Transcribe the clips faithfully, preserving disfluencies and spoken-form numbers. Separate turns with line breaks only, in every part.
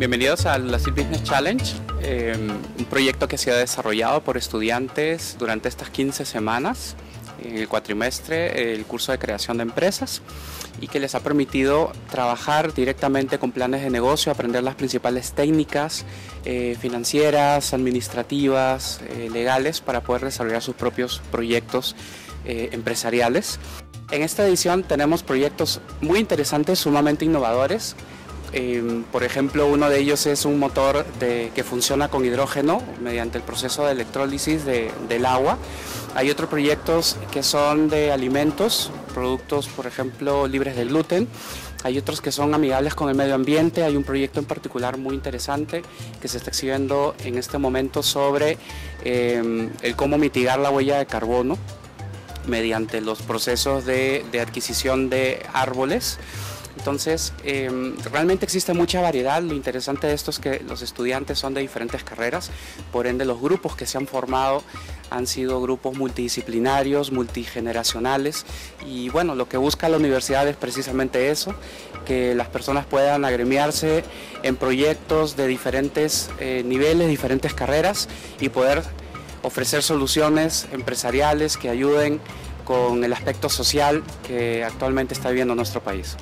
Bienvenidos al LACIL Business Challenge, eh, un proyecto que se ha desarrollado por estudiantes durante estas quince semanas, en el cuatrimestre, el curso de creación de empresas, y que les ha permitido trabajar directamente con planes de negocio, aprender las principales técnicas eh, financieras, administrativas, eh, legales, para poder desarrollar sus propios proyectos eh, empresariales. En esta edición tenemos proyectos muy interesantes, sumamente innovadores. Eh, por ejemplo, uno de ellos es un motor de, que funciona con hidrógeno mediante el proceso de electrólisis de, del agua. Hay otros proyectos que son de alimentos, productos, por ejemplo, libres de gluten. Hay otros que son amigables con el medio ambiente. Hay un proyecto en particular muy interesante que se está exhibiendo en este momento sobre eh, el cómo mitigar la huella de carbono mediante los procesos de, de adquisición de árboles. Entonces, eh, realmente existe mucha variedad. Lo interesante de esto es que los estudiantes son de diferentes carreras, por ende los grupos que se han formado han sido grupos multidisciplinarios, multigeneracionales, y bueno, lo que busca la universidad es precisamente eso, que las personas puedan agremiarse en proyectos de diferentes eh, niveles, diferentes carreras, y poder ofrecer soluciones empresariales que ayuden con el aspecto social que actualmente está viviendo nuestro país.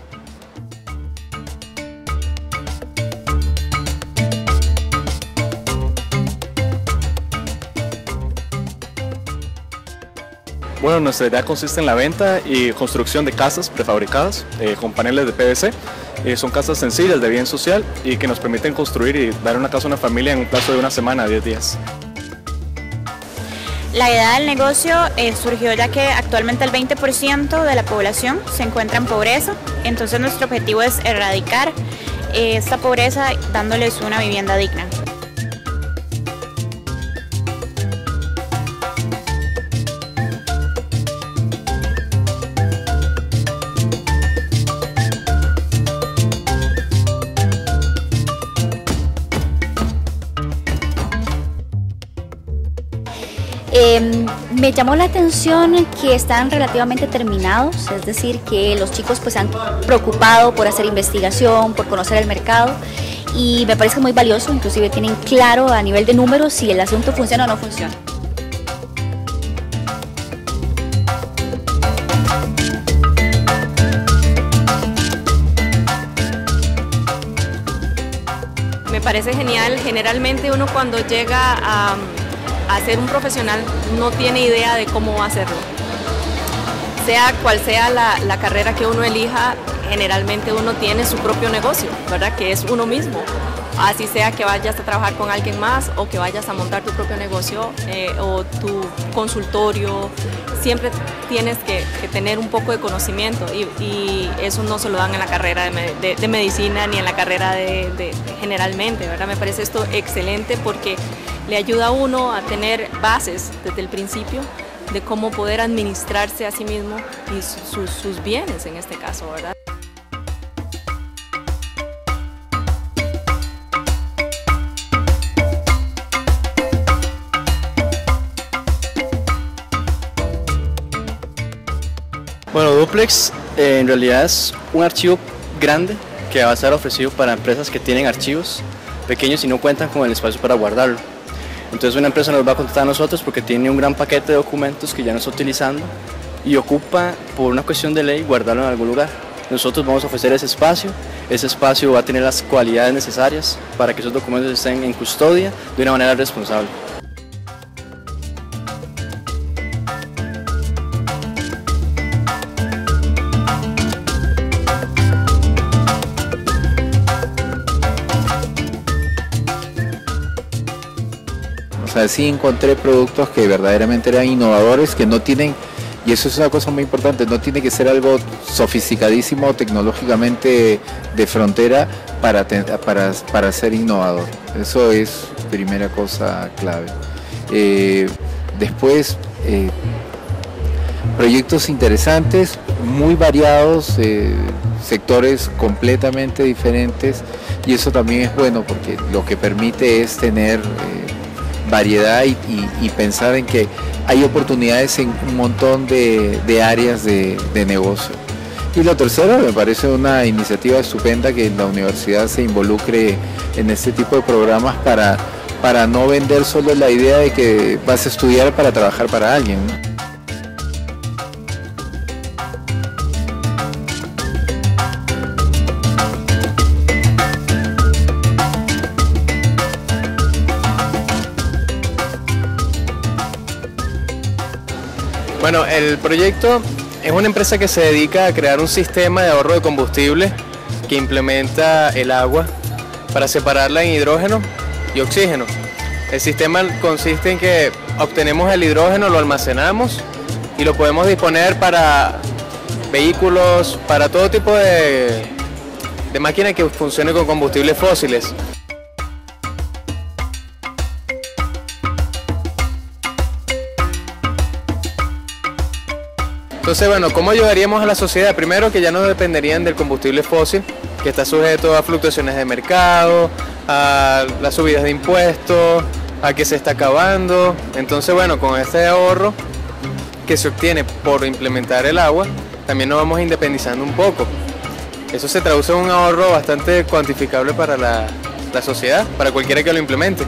Bueno, nuestra idea consiste en la venta y construcción de casas prefabricadas eh, con paneles de P V C. Eh, son casas sencillas de bien social y que nos permiten construir y dar una casa a una familia en un plazo de una semana a diez días.
La idea del negocio eh, surgió ya que actualmente el veinte por ciento de la población se encuentra en pobreza, entonces nuestro objetivo es erradicar eh, esta pobreza dándoles una vivienda digna.
Eh, me llamó la atención que están relativamente terminados, es decir, que los chicos pues se han preocupado por hacer investigación, por conocer el mercado, y me parece muy valioso. Inclusive tienen claro a nivel de números si el asunto funciona o no funciona.
Me parece genial. Generalmente uno cuando llega a a ser un profesional no tiene idea de cómo hacerlo. Sea cual sea la, la carrera que uno elija, generalmente uno tiene su propio negocio, ¿verdad? Que es uno mismo. Así sea que vayas a trabajar con alguien más o que vayas a montar tu propio negocio eh, o tu consultorio, siempre tienes que, que tener un poco de conocimiento, y, y eso no se lo dan en la carrera de, de, de medicina ni en la carrera de, de generalmente, ¿verdad? Me parece esto excelente porque le ayuda a uno a tener bases desde el principio de cómo poder administrarse a sí mismo y sus, sus bienes en este caso, ¿verdad?
Bueno, Duplex eh, en realidad es un archivo grande que va a estar ofrecido para empresas que tienen archivos pequeños y no cuentan con el espacio para guardarlo. Entonces una empresa nos va a contactar a nosotros porque tiene un gran paquete de documentos que ya no está utilizando y ocupa por una cuestión de ley guardarlo en algún lugar. Nosotros vamos a ofrecer ese espacio, ese espacio va a tener las cualidades necesarias para que esos documentos estén en custodia de una manera responsable.
O sea, sí encontré productos que verdaderamente eran innovadores, que no tienen, y eso es una cosa muy importante, no tiene que ser algo sofisticadísimo tecnológicamente de frontera para, para, para ser innovador. Eso es primera cosa clave. Eh, después, eh, proyectos interesantes, muy variados, eh, sectores completamente diferentes, y eso también es bueno porque lo que permite es tener eh, variedad y, y, y pensar en que hay oportunidades en un montón de, de áreas de, de negocio. Y lo tercero, me parece una iniciativa estupenda que la universidad se involucre en este tipo de programas para, para no vender solo la idea de que vas a estudiar para trabajar para alguien, ¿no?
Bueno, el proyecto es una empresa que se dedica a crear un sistema de ahorro de combustible que implementa el agua para separarla en hidrógeno y oxígeno. El sistema consiste en que obtenemos el hidrógeno, lo almacenamos y lo podemos disponer para vehículos, para todo tipo de, de máquina que funcione con combustibles fósiles. Entonces, bueno, ¿cómo ayudaríamos a la sociedad? Primero, que ya no dependerían del combustible fósil, que está sujeto a fluctuaciones de mercado, a las subidas de impuestos, a que se está acabando. Entonces, bueno, con este ahorro que se obtiene por implementar el agua, también nos vamos independizando un poco. Eso se traduce en un ahorro bastante cuantificable para la, la sociedad, para cualquiera que lo implemente.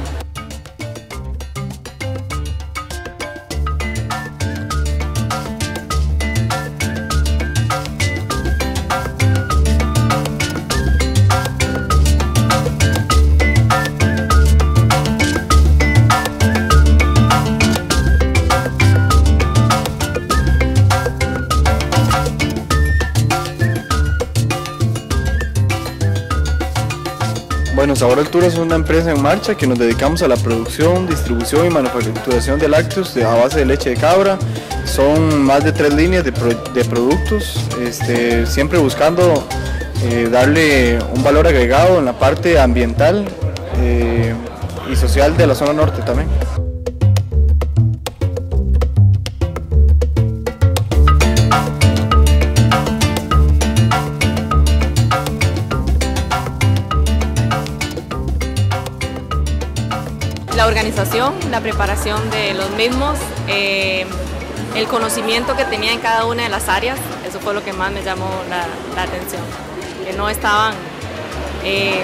Bueno, Sabor Altura es una empresa en marcha que nos dedicamos a la producción, distribución y manufacturación de lácteos a base de leche de cabra. Son más de tres líneas de, pro, de productos, este, siempre buscando eh, darle un valor agregado en la parte ambiental eh, y social de la zona norte también.
La organización, la preparación de los mismos, eh, el conocimiento que tenía en cada una de las áreas, eso fue lo que más me llamó la, la atención, que no estaban eh,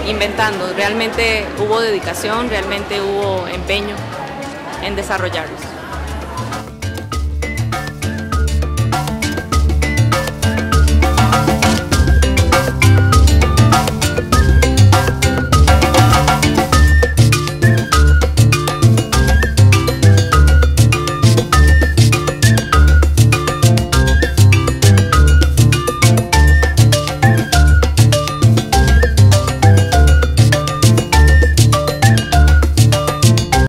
inventando, realmente hubo dedicación, realmente hubo empeño en desarrollarlos.